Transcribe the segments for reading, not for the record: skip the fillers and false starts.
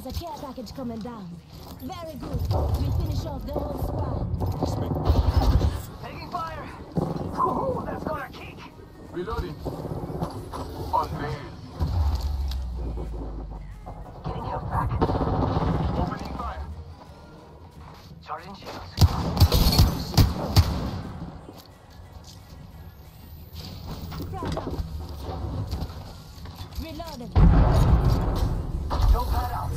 a care package coming down. Very good. We'll finish off the whole squad. Taking fire! Woohoo, that's got a kick! Reloading. Unveiled. Getting health back. Opening fire. Charging shields. Frag out. Reloading. Don't pad out.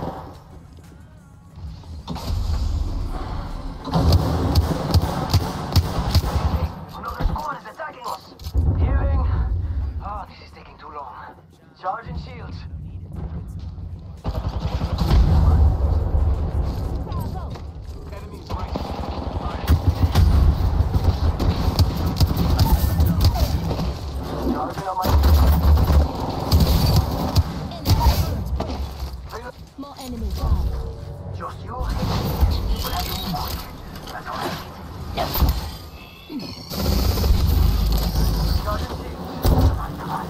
Another squad is attacking us. Healing. Oh, this is taking too long. Charging shields. Frag out. Enemies right. Charging on my... More enemies down. Just you? We'll have to move quick. That's all right. Charging shields. Come on.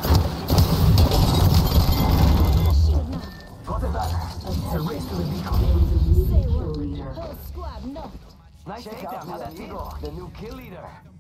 The shield now. Got it back. It's a race to the beacon. Say what? Whole squad knocked. Nice takedown, amigo. The new kill leader.